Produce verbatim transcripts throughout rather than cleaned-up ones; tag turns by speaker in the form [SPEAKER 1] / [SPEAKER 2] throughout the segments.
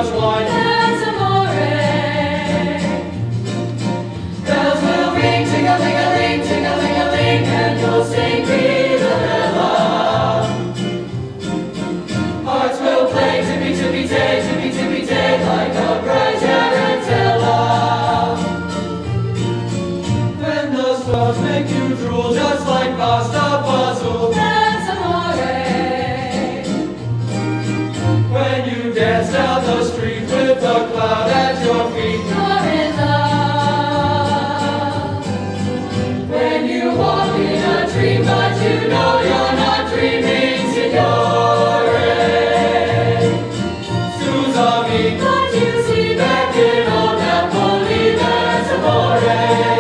[SPEAKER 1] much wine.
[SPEAKER 2] That's amore. Bells will ring, ting-a-ling-a-ling, ting-a-ling-a-ling, and you'll sing Viva Bella. Hearts will play tippy-tippy-tay, tippy-tippy-tay, like a bright tarantella. When the stars make you drool, just like pasta puzzle. That's amore. When you dance down the street with a cloud at your feet, you're in love. When you walk in a dream, but you know you're not dreaming, signore. Scusami, but you see back in old Napoli, that's amore.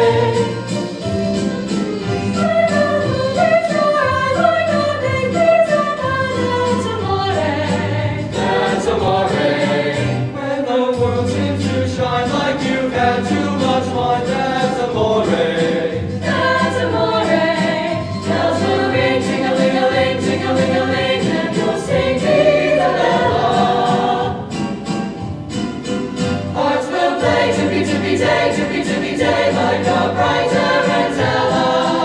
[SPEAKER 2] When the world seems to shine like you've had too much wine, that's amore. That's amore. Bells will ring, ting-a-ling-a-ling, ting-a-ling-a-ling, and you'll sing Viva Bella. Hearts will play tippy-tippy-tay, tippy-tippy-tay, like a bright tarantella.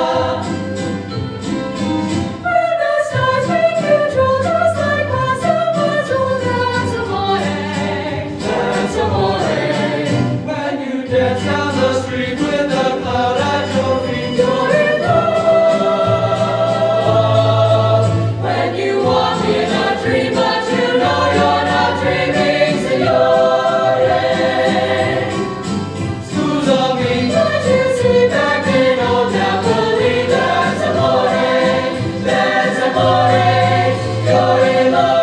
[SPEAKER 2] When the stars make you drool, just like pasta puzzle, that's amore. That's amore. When you dance down the street with a cloud at your feet, you're in love. When you walk in a dream, but you know you're not dreaming, signore. Scusami, but you see back in old Napoli, that's amore. That's amore. You're in love.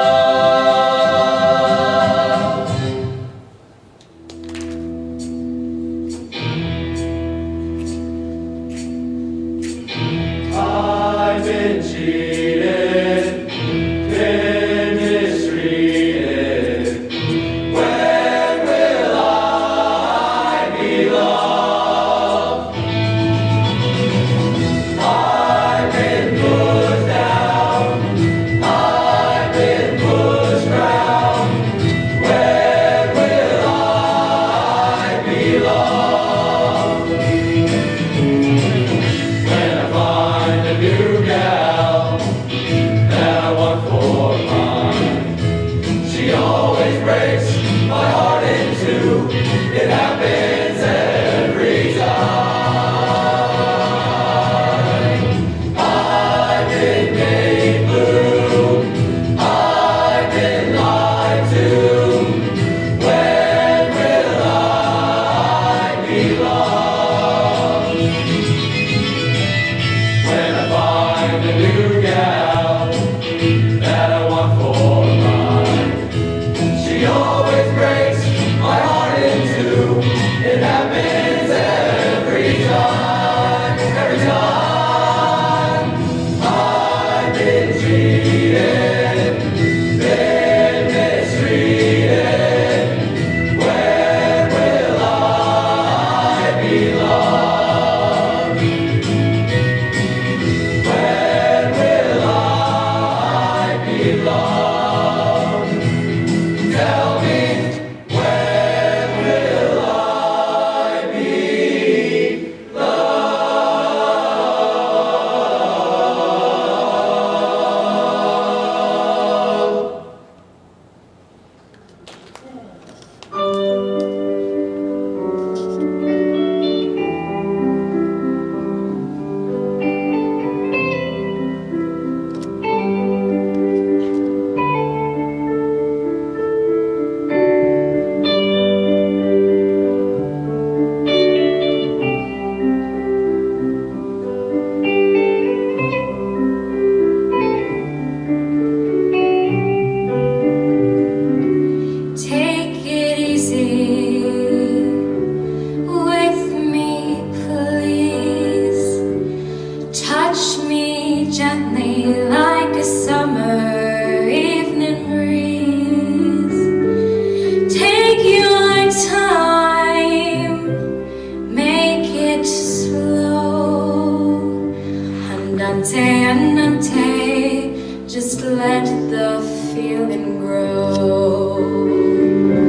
[SPEAKER 2] I've been cheated, been mistreated. When will I be loved? I've been pushed down, I've been pushed round. When will I be loved? When I find a new gal that I want for mine, she always breaks my heart in two. It happens every time. I've been made blue, I've been lied to. When will I be loved? When I find a new gal that I want for mine, she always breaks my heart in two. It happens every time, every time. I've been cheated, been mistreated. When will I be loved? When will I be loved? Tell me, when will I be
[SPEAKER 3] Andante, just let the feeling grow.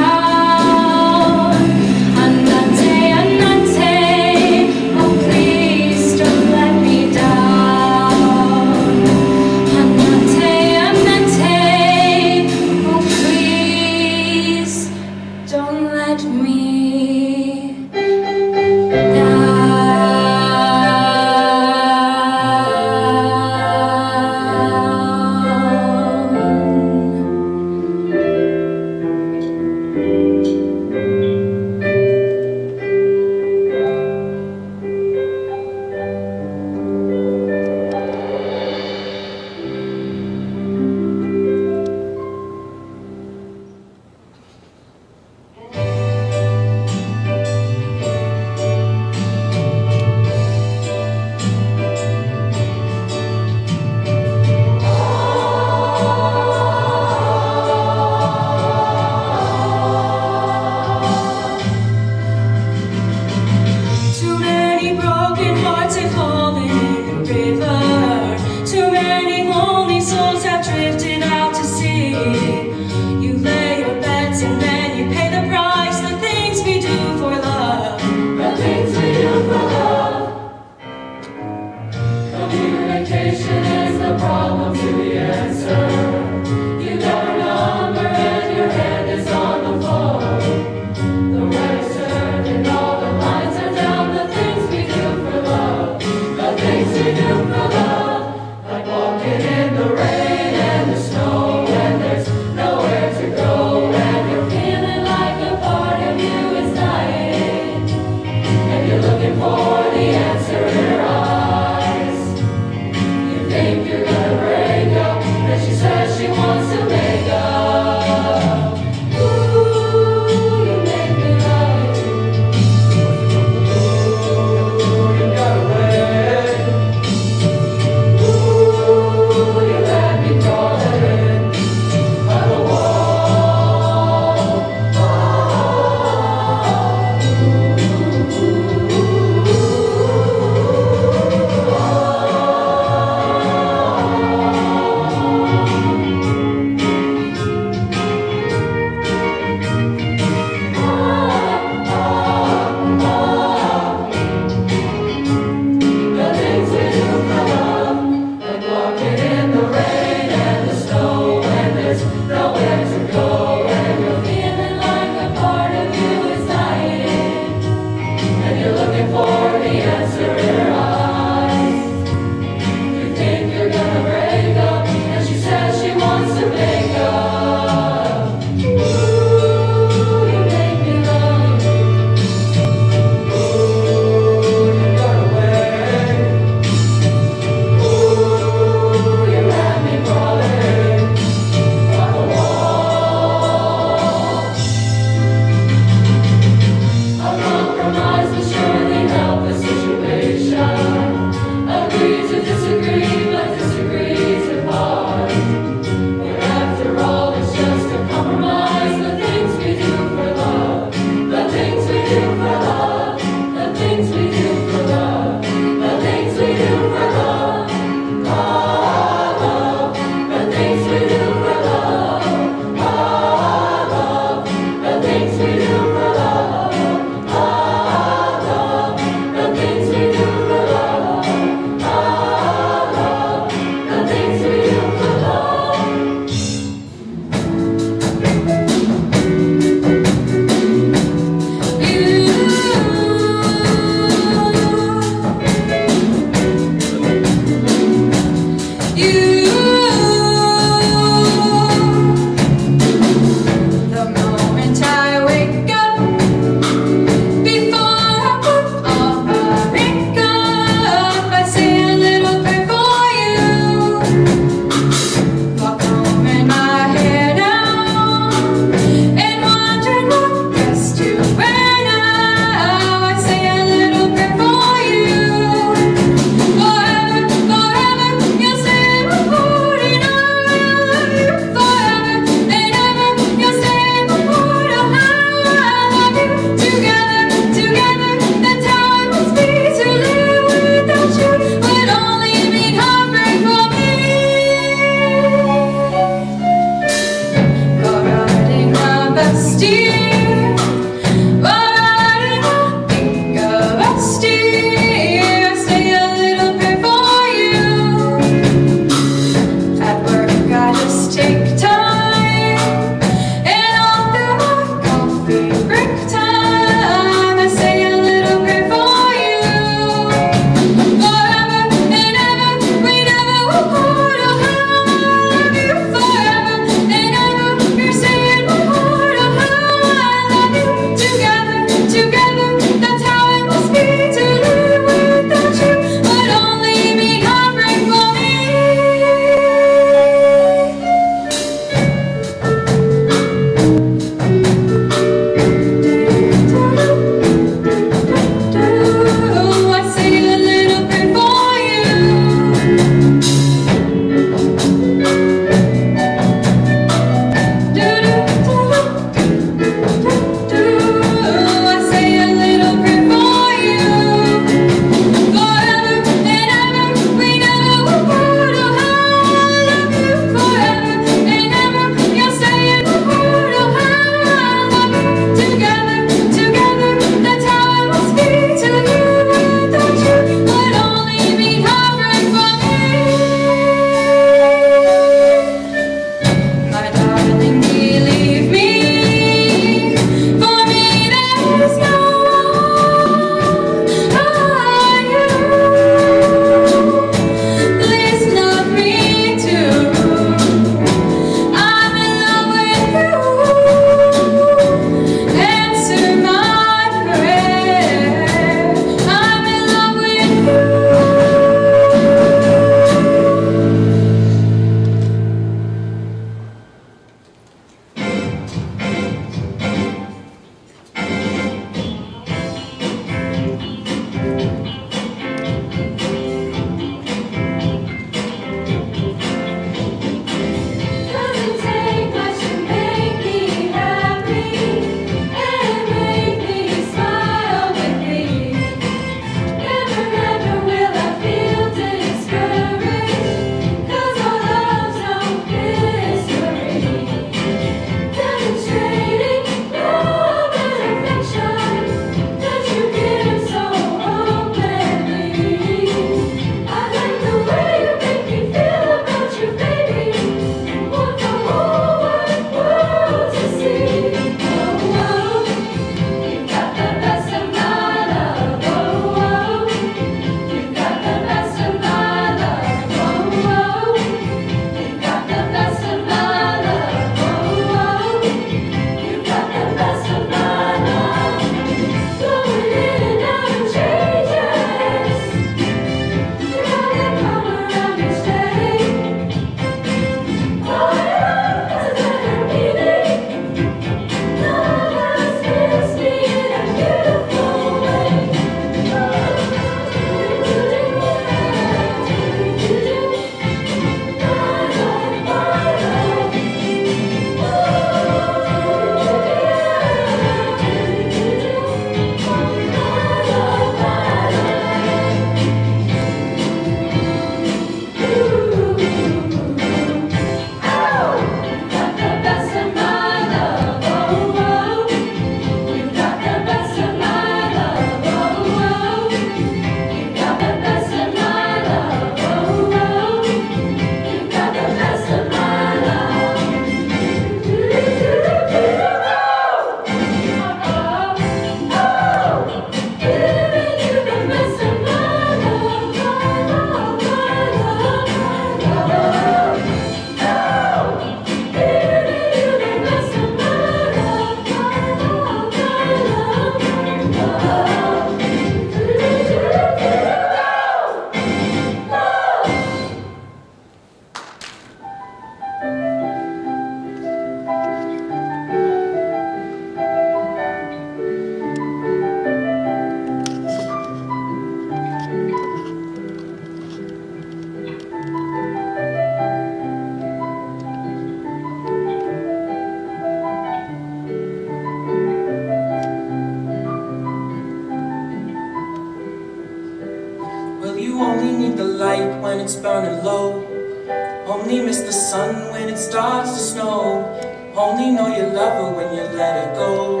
[SPEAKER 1] when it's burning low. Only miss the sun when it starts to snow. Only know you love her when you let her go.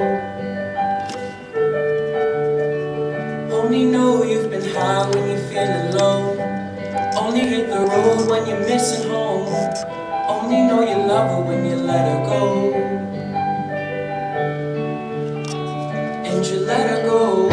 [SPEAKER 1] Only know you've been high when you're feeling low. Only hit the road when you're missing home. Only know you love her when you let her go. And you let her go.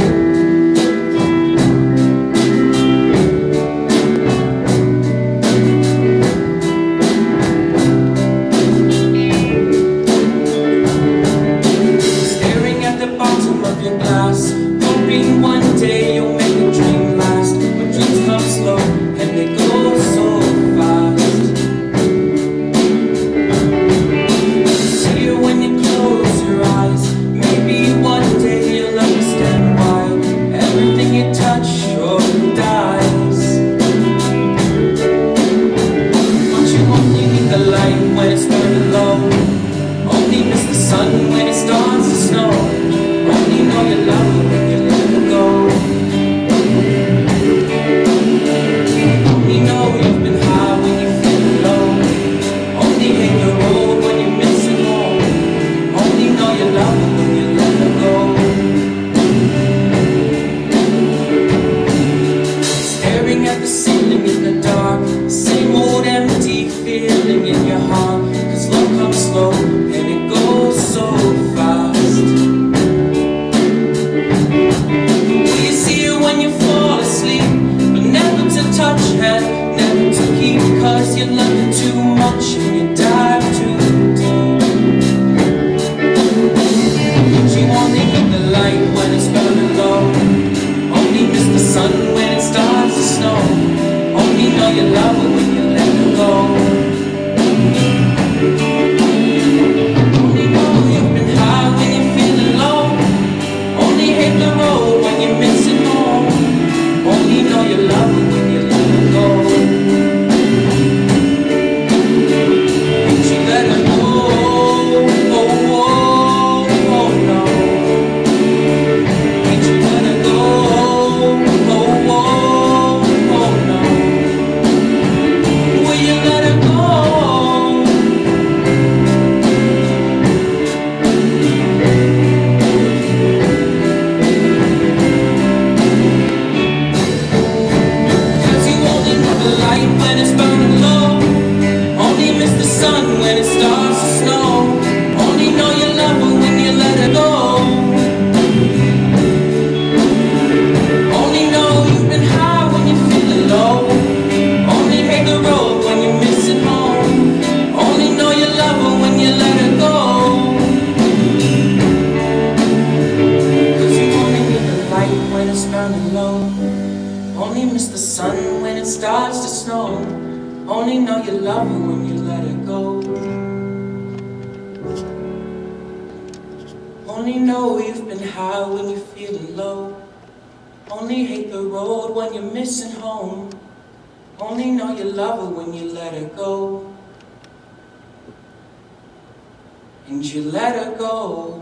[SPEAKER 1] Only miss the sun when it starts to snow. Only know you love her when you let her go. Only know you've been high when you're feeling low. Only hate the road when you're missing home. Only know you love her when you let her go. And you let her go.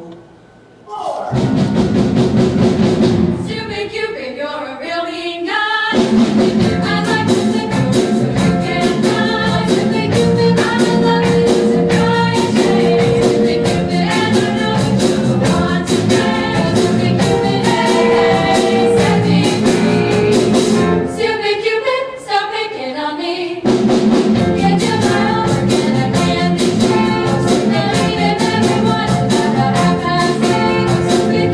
[SPEAKER 2] Stupid Cupid, you're a real mean guy. I'd like to think of you so you can die. Stupid Cupid, I'm in love with you, so try and stay. Stupid Cupid, and I know that you're the one to play. Stupid Cupid, hey, set me free. Stupid Cupid, stop picking on me. Get to my homework and I can't be straight. Stupid leaving everyone at half past eight. Stupid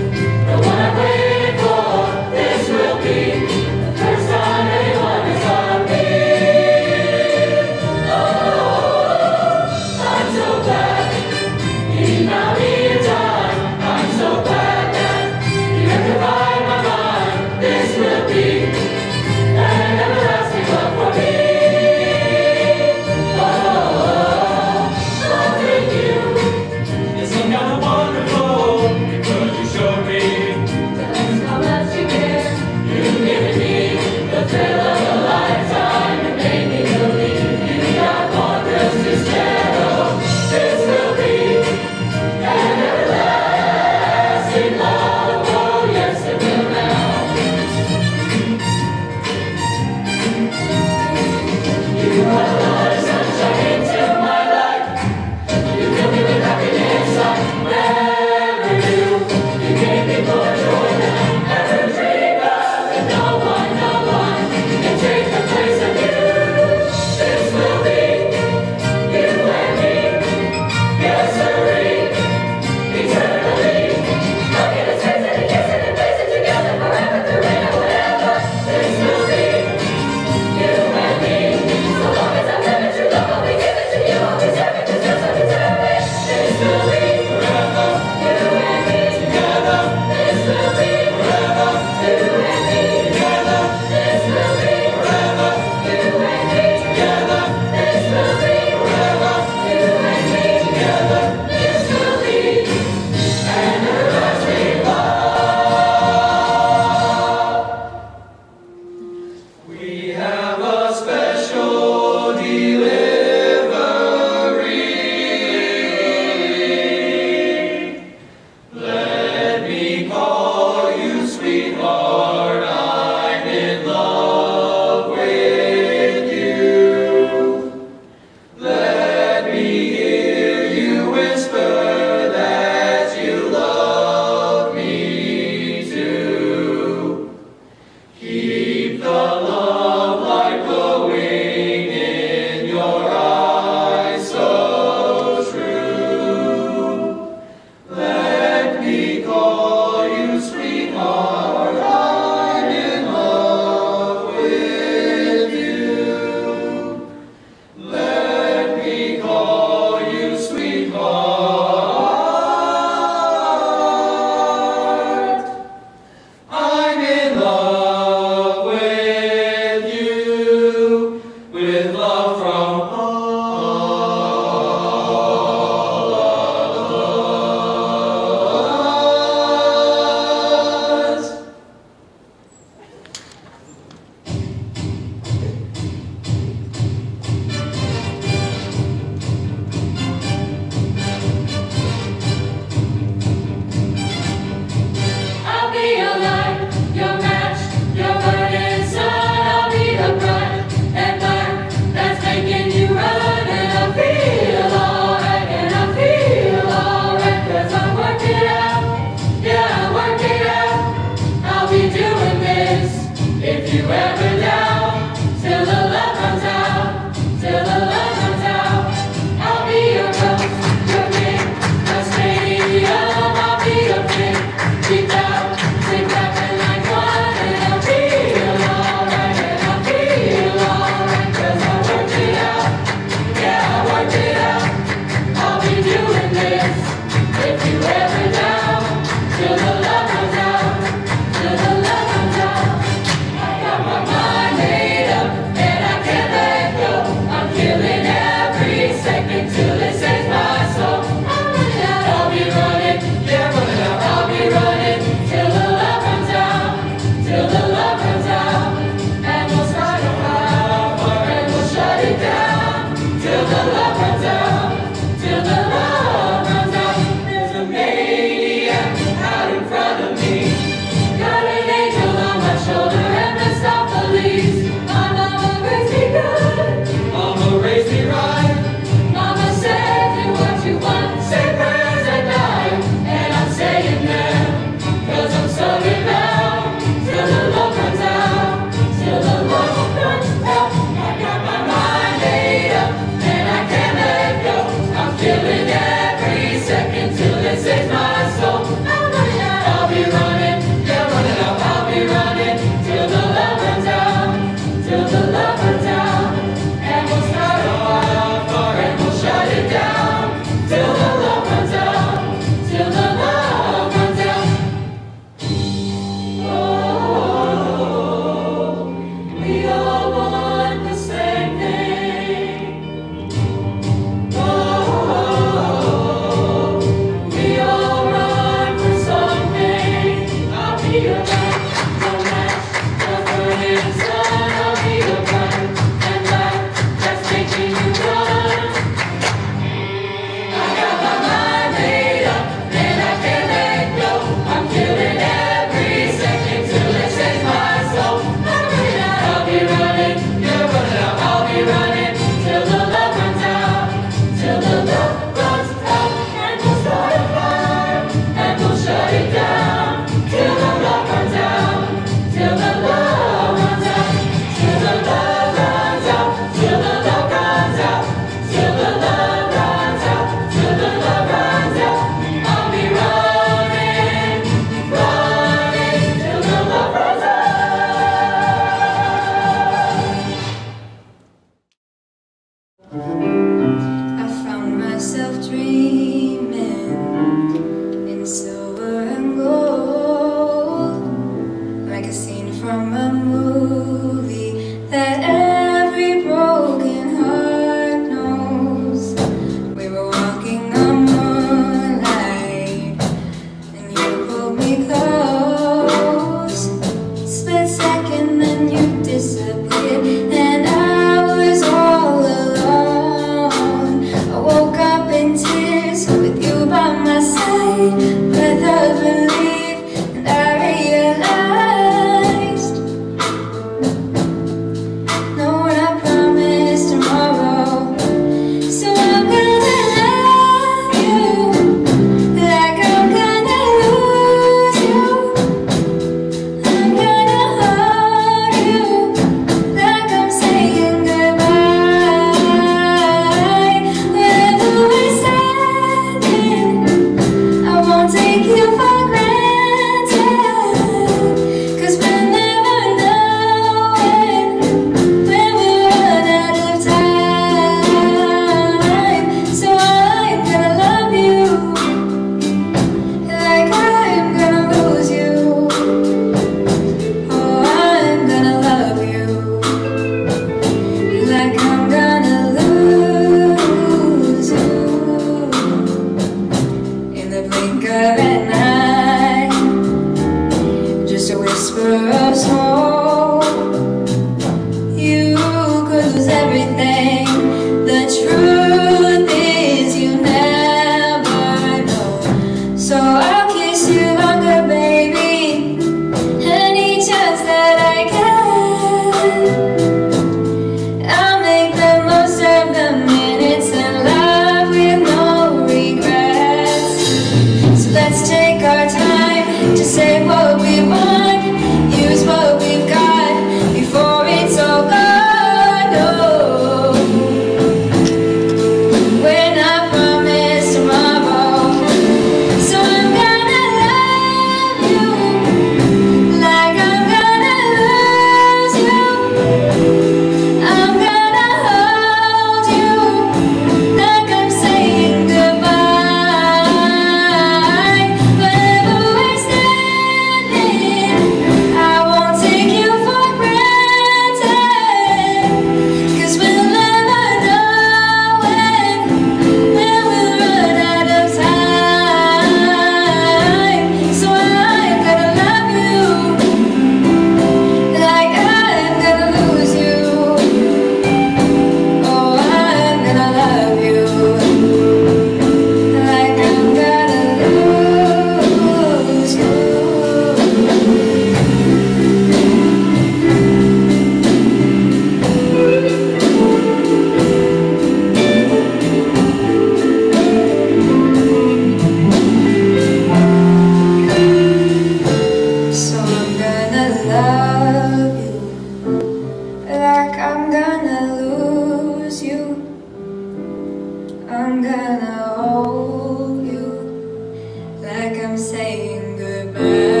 [SPEAKER 3] I'm gonna hold you like I'm saying goodbye.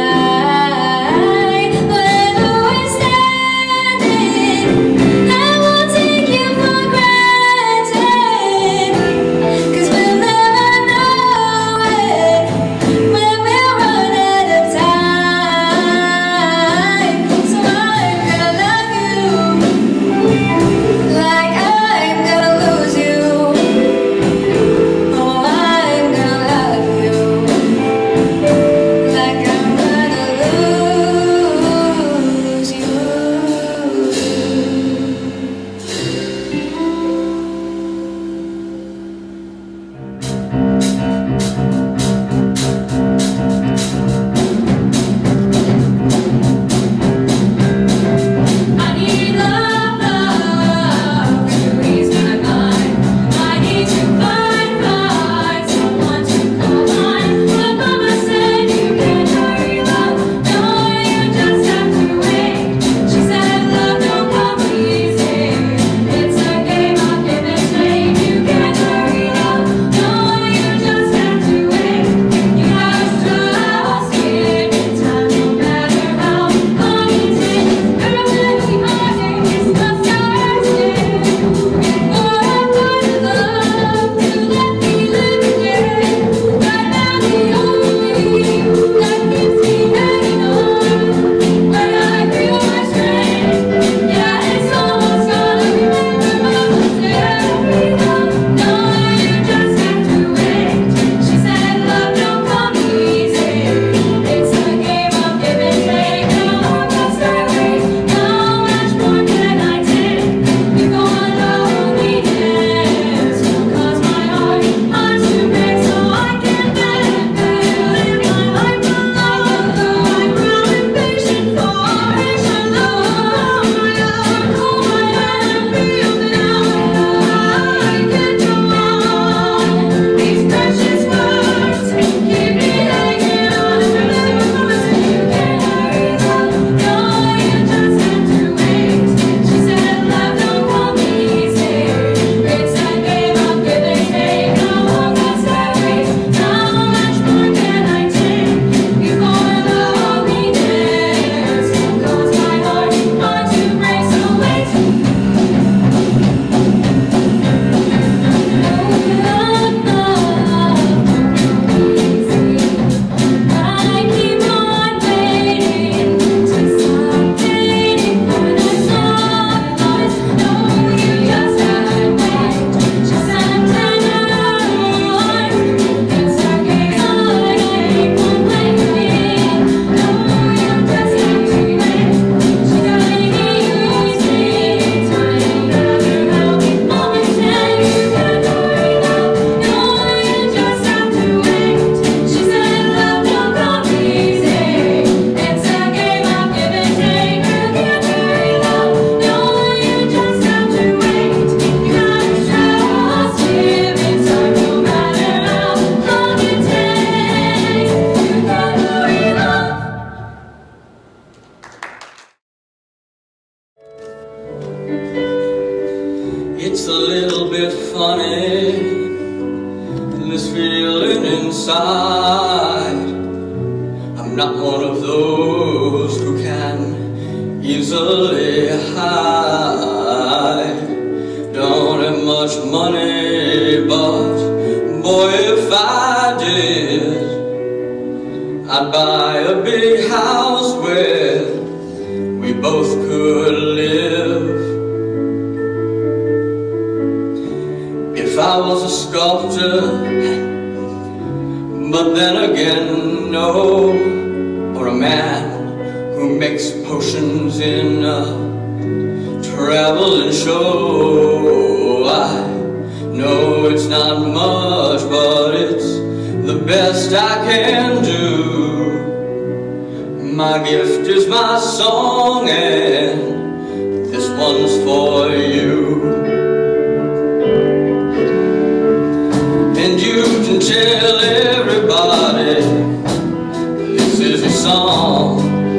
[SPEAKER 3] Wherever we're standing, I won't take you for granted, 'cause we'll never know it when we'll run out of time. So I'm gonna love you like I'm gonna lose you. Oh, I'm gonna love you like I'm gonna lose you. I need love, love to ease my mind. I need to find, find someone to call mine. But Mama said you can't hurry love, no, you just have to wait. She said love don't come easy, it's a game of give and take. You can't hurry love, no, you just have to wait. You gotta trust it in time, no matter how long it takes. Girl, when we argue, it's not starting. For a part of love to let me live again. Right now the only that keeps me hanging on, when I feel my strength, yeah, it's almost gone. Remember Mama said, love, no, you just have to wait. She said love don't come easy, it's a game of give and take. How must I wait? How much more can I take? Before loneliness will cause my heart heart to break, so I can better, better live my life alone. I'm growing patient for it, I love my love, oh my love, feel now I can go on. These precious words keep me hanging on. Remember Mama said you can't hurry love, no, you just have to wait. She said love don't come easy, it's a game of give and take. How long must I wait? How much more can I take? Before loneliness will cause my heart heart to break, so wait. Love, love, easy. I keep on waiting to stop waiting for the sunrise. No, you just have to wait. Just another one. It's a game I keep on playing. No, you just have to wait. She got it easy. Time never how moments and you can't hurry love. No, you just have to wait. She said love don't come easy, it's a game of give and take. You can't hurry love, no, you just have to wait. You gotta trust him in time, no matter how long it takes. You can't hurry love.
[SPEAKER 1] It's a little bit funny, this feeling inside. I'm not one of those who can easily hide. Don't have much money, but boy, if I did, I'd buy a big house where we both could live. If I was a sculptor, but then again, no, or a man who makes potions in a traveling show. I know it's not much, but it's the best I can do. My gift is my song, and this one's for you. And you can tell everybody this is a song.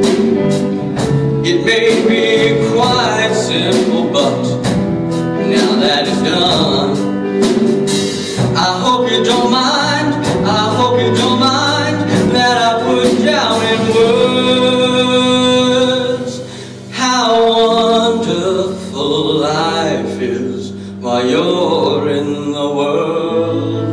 [SPEAKER 1] It may be quite simple, but now that it's done, you don't mind, I hope you don't mind that I put down in words how wonderful life is while you're in the world.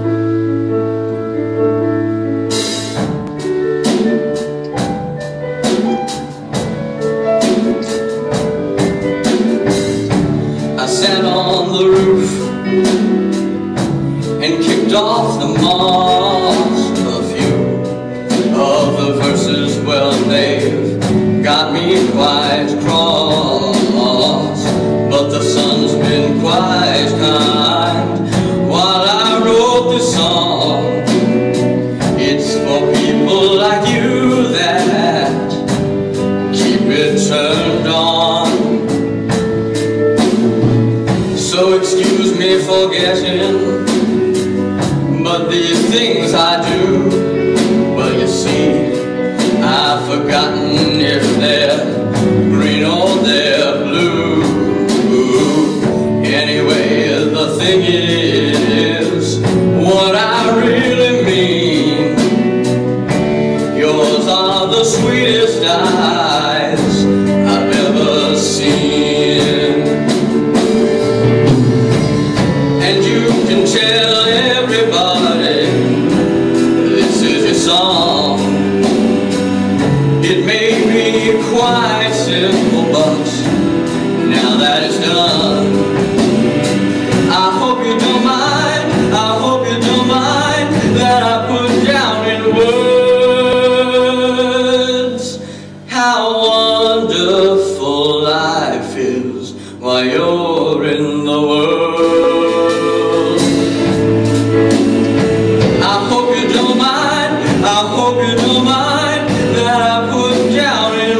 [SPEAKER 1] I sat on the roof and kicked off the moss. A few of the verses, well, they've got me quite cross, but the sun's been quite kind while I wrote this song. It's for people like you that keep it turned on. So excuse me for guessing, but these things I do, well, you see, I've forgotten if they're green or they're blue. Anyway, the thing is what I really mean. Yours are the sweetest eyes I've ever seen. And you can tell everybody this is your song. It may be quite simple, but now that it's done, I hope you don't mind, I hope you don't mind that I put down in words how wonderful life is while you're in the world. I hope you don't mind, I hope you don't mind that I put down in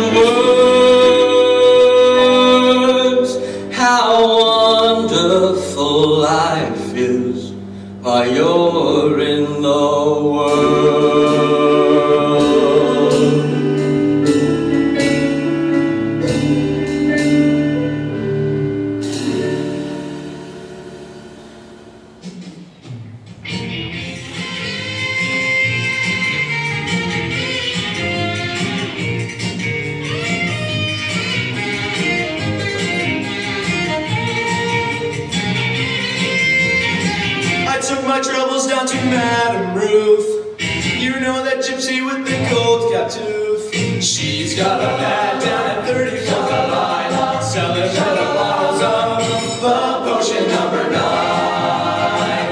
[SPEAKER 1] words how wonderful life is while you're in the world.
[SPEAKER 4] I took my troubles down to Madame Roof. You know that gypsy with the gold cap tooth. She's got a pad down at thirty-fourth Line, selling metal bottles of the potion number nine.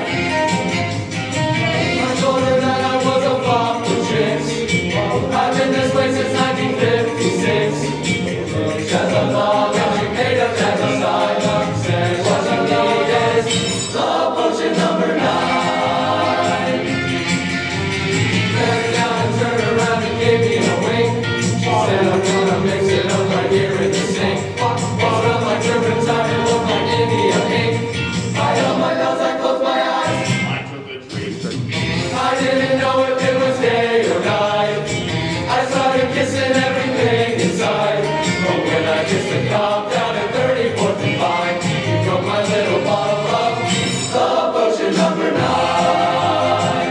[SPEAKER 4] I told her that I was a flop with tricks. I've been this way since nineteen fifty-six. She has a log and she paid a genocide. Said what you need is the potion number nine. Bent down and turned around and gave me a wink. She said I'm gonna mix it up right here in the sink. Bought up my turpentine and looked like India ink. I held my nose, I closed my eyes. I took a drink. I didn't know if it was day or night. I started kissing everything inside. But when I kissed the cop down at thirty-fourth and Vine, he broke my little bottle of the potion number nine.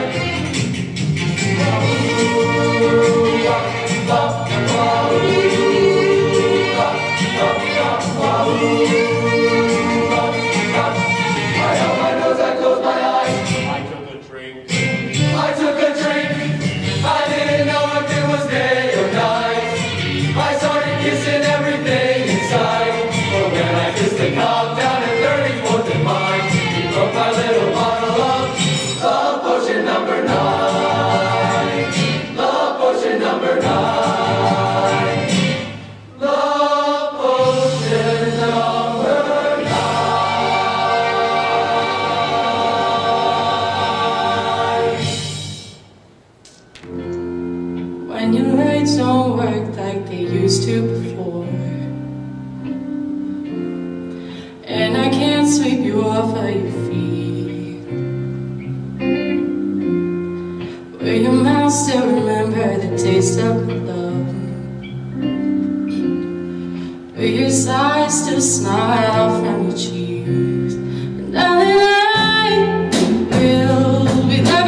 [SPEAKER 4] I held my nose, I closed my eyes. I took a drink. I took a drink. I didn't know if it was day or night. I started kissing everything inside. But when I kissed the cop down at thirty-fourth and Vine, he broke my little bottle of the potion number nine. The potion number nine. The potion number nine.
[SPEAKER 3] When your nights don't work like they used to before, and I can't sweep you off of your feet, will your mouth still remember the taste of love? Will your sighs still smile from your cheeks? And darling, I will be there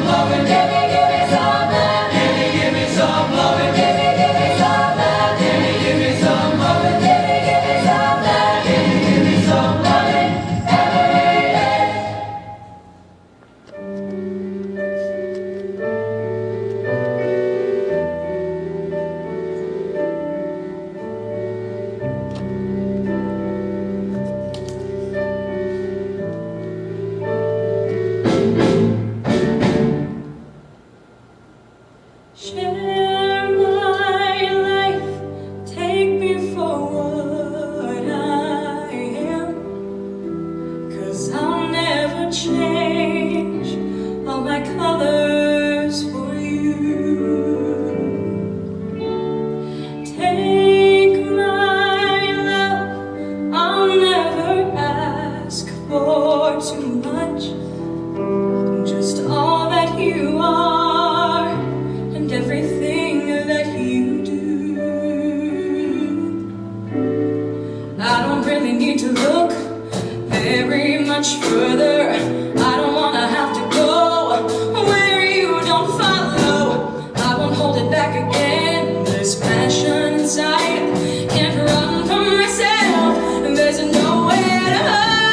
[SPEAKER 4] some loving. Give me, give me some loving. Give me, give me some loving. Give me, give me some loving. Give me, give me some loving. Give me, give me some loving. Give me, give me some loving every day.
[SPEAKER 3] Share my life, take me for what I am, 'cause I'll never change all my colors for you. Take my love, I'll never ask for too much, just all that you are and everything that you do. I don't really need to look very much further. I don't wanna have to go where you don't follow. I won't hold it back again. There's passion inside, can't run from myself, and there's nowhere to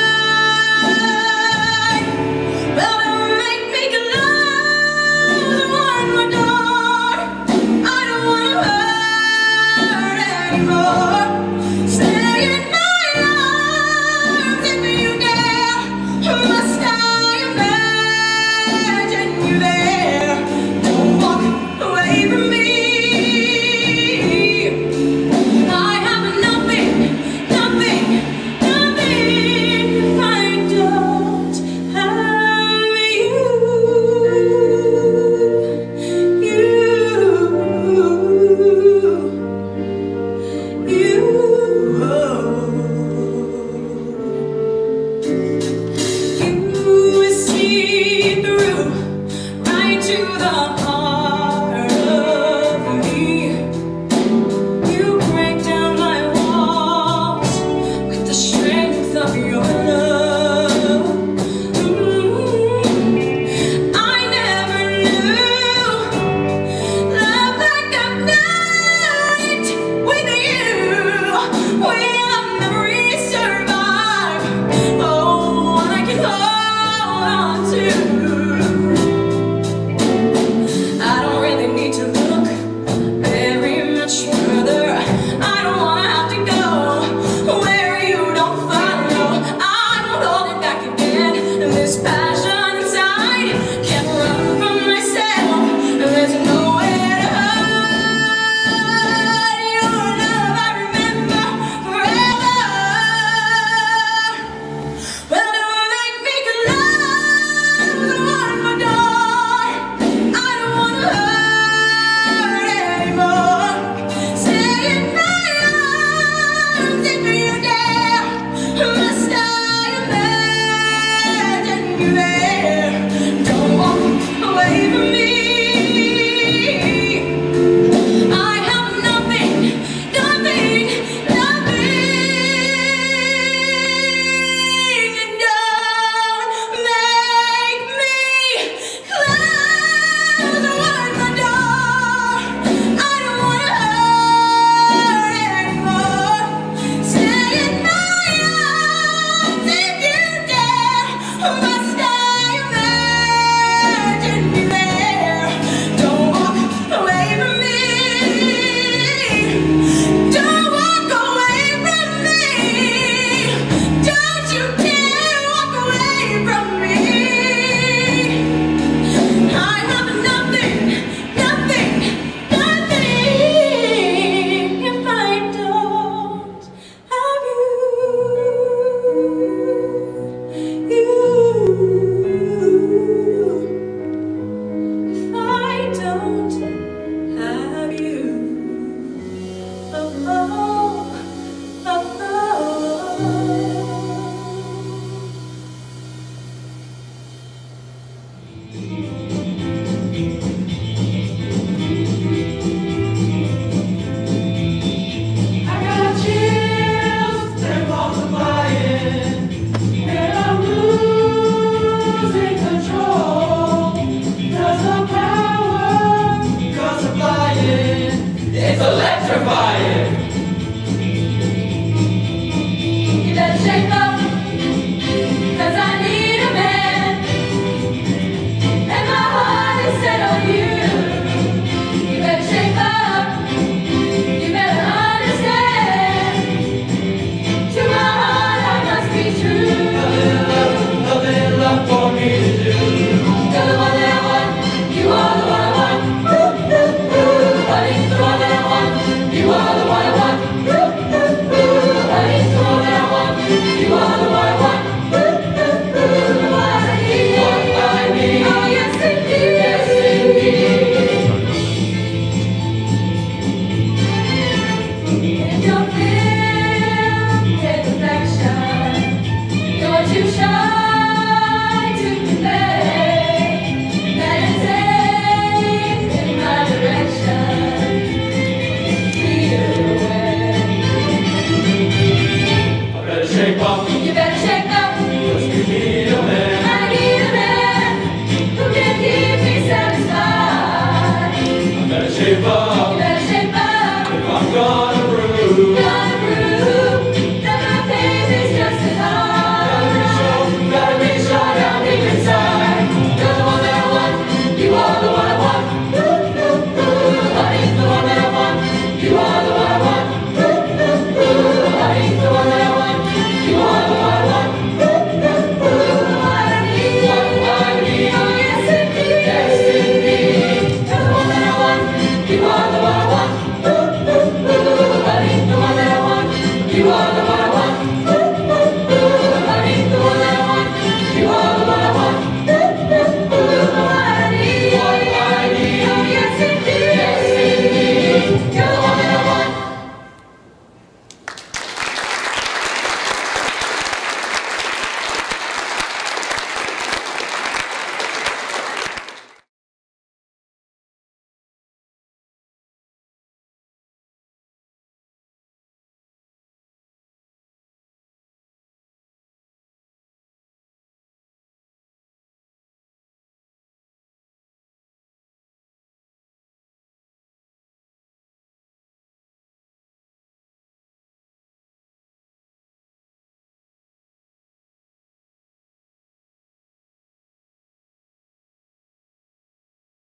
[SPEAKER 3] hide. Well, don't make me close one more door. I don't wanna hurt anymore. Stay in my arms if you dare. Must I imagine you there? Don't walk away from me. I have nothing, nothing, nothing if I don't have you. You, you, you see through right to the